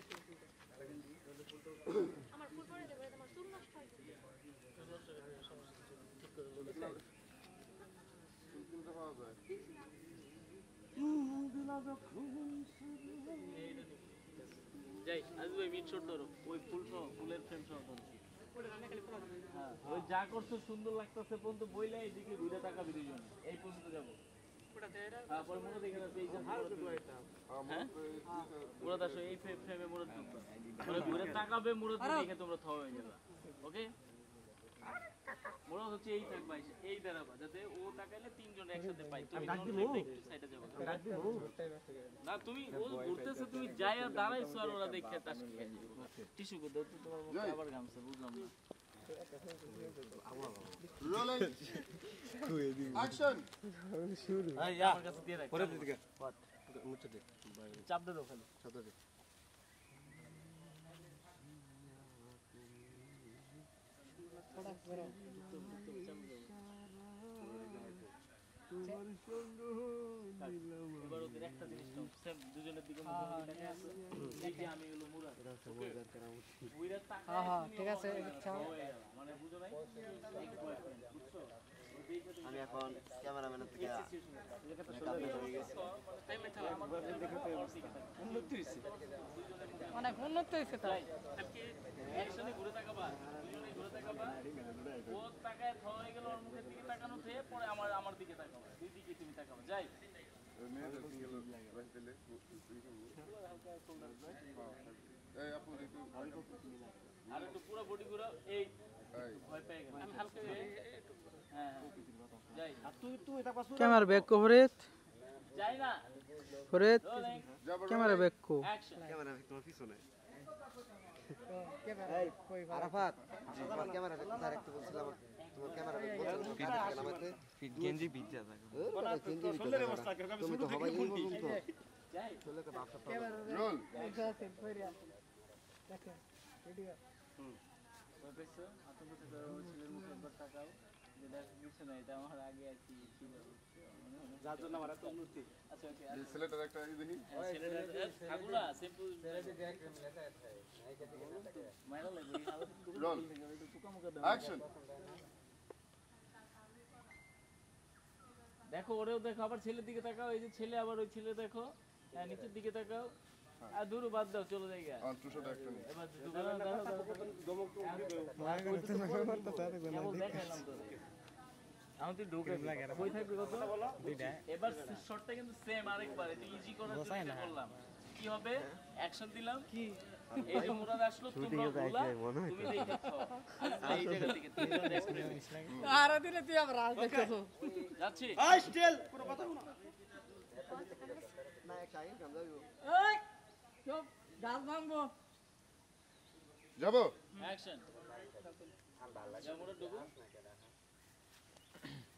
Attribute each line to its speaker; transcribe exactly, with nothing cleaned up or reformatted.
Speaker 1: আমার ফুল পরে দেবে তোমার চুল নষ্ট হয় ঠিক করে লোকে ফুল পাওয়া যায় যাই আজ ওই মিট শট ধরো ওই ফুল সহ ফুলের ফ্রেম সহ ধরো হ্যাঁ ওই যা করছো সুন্দর লাগতেছে পর্যন্ত বইলে এইদিকে ঘুরে তাকাবি দুইজন এই পর্যন্ত যাবো হ্যাঁ পরে মনে দেখে যাচ্ছে এই যে হ্যাঁ মুরাদ আসো এই ফ্রেমে মুরাদ ঢুকবে মানে ঘুরে তাকাবে মুরাদ দেখে তোমরা থ হয়ে যাবে ওকে মুরাদ হচ্ছে এই থাকবা এই দাঁড়াবা যাতে ও তাকাইলে তিনজন একসাথে পাই তুমি একটু সাইডে যাবে না তুমি ও ঘুরতেছে তুমি যাই আর দাঁড়াইছো আর ওরা দেখে তাস খেয়ে টিস্যু করে দাও তোমার মুখে আবার গামছা বুঝলাম না রোলিং অ্যাকশন শুরু এই আমার কাছে দিয়ে রাখ পরে দিকে পাট মুছে দে চাপ দে দাও খালি চাপ দে थोड़ा करो তোমার সঙ্গ দিলাম এবার ওদের একটা জিনিস নাও সেম দুজনের দিকে মুখ দিকে আছে এই যে আমি হলো মুরাদ এটা সময় বের করা উচিত বুইরা টাকা হ্যাঁ হ্যাঁ ঠিক আছে আচ্ছা মানে বুঝো নাই এক বয়ফ্রেন্ড বুঝছো আমি এখন ক্যামেরাম্যানের থেকে উন্নতি হয়েছে মানে উন্নতি হয়েছে তাই আজকে একসাথে ঘুরে তাকাবা দুজনে ঘুরে তাকাবা ও তাকায় থ হয়ে গেল ওর মুখের দিকে তাকানো থেকে পরে আমার আমার দিকে তাকাবা দুই দিকে তুমি তাকাবা যাই এই আপু একটু আর একটু পুরো বডি ঘুরাও এই ভয় পেয়ে গেল আমি হালকা হ্যাঁ যাই আর তুই তুই এটা পাস
Speaker 2: ক্যামেরা ব্যাক কো ফরিদ
Speaker 1: যাই না
Speaker 2: ফরিদ ক্যামেরা ব্যাক কো
Speaker 3: ক্যামেরা তোমার পিছনে
Speaker 2: ক্যামেরা কই
Speaker 3: আরাফাত তোমার ক্যামেরা ব্যাক কোথায় রাখতে বলছিলাম তোমার ক্যামেরা ব্যাক বলছিলাম আমাকে ফিট গেঞ্জি ভিজা থাকে তুমি তো হবাই এই বলুন তো যাই চলে কা বাপটা রোল
Speaker 2: এক্সাসিভ কইরা দেখো ভিডিও
Speaker 1: হুম ওই পেছো আতঙ্কিত ছেলের মুখে একবার তাকাও যে দেখ কিছু না এটা আমার আগে আর কি ছিল যার জন্য আমার এত উন্নতি আচ্ছা ওকে এই ছেলেটার একটা এই দেখি ছেলেটার থাকুলা সিম্পল ছেলেটা দেখ লেখা আছে এই যে দিকে মাইরা লাগবে আলো রোল টুকা মুকা দাও অ্যাকশন দেখো ওরেও দেখো আবার ছেলের দিকে তাকাও এই যে ছেলে আবার ওই ছেলে দেখো হ্যাঁ নিচের দিকে তাকাও আর দূর বাদ দাও চলে যাই গা আর টুশো একটা নেই এবার দোকানে দাও দমক তো উঠে দাও মার করতে না করতে তাতে গোনা দেখাইলাম তো আমি তো ঢোকে লাগে কই থাকবে কত দুইটা এবার শটটা কিন্তু সেম আরেকবার এটা ইজি করার জন্য বললাম কি হবে অ্যাকশন দিলাম কি এই যে মুরাদ আসলো তোমরা বলা তুমি দেখছো এই জায়গা থেকে তিনজন দেখছো
Speaker 2: আর দিলে তুই আবার আজ দেখছো
Speaker 1: যাচ্ছি
Speaker 3: আই স্টিল পুরো কথা বলো না এক টাইম কাম যাবো
Speaker 2: এই চুপ গাছ ভাঙবো
Speaker 1: যাবো অ্যাকশন যা মুরাদ ঢুকো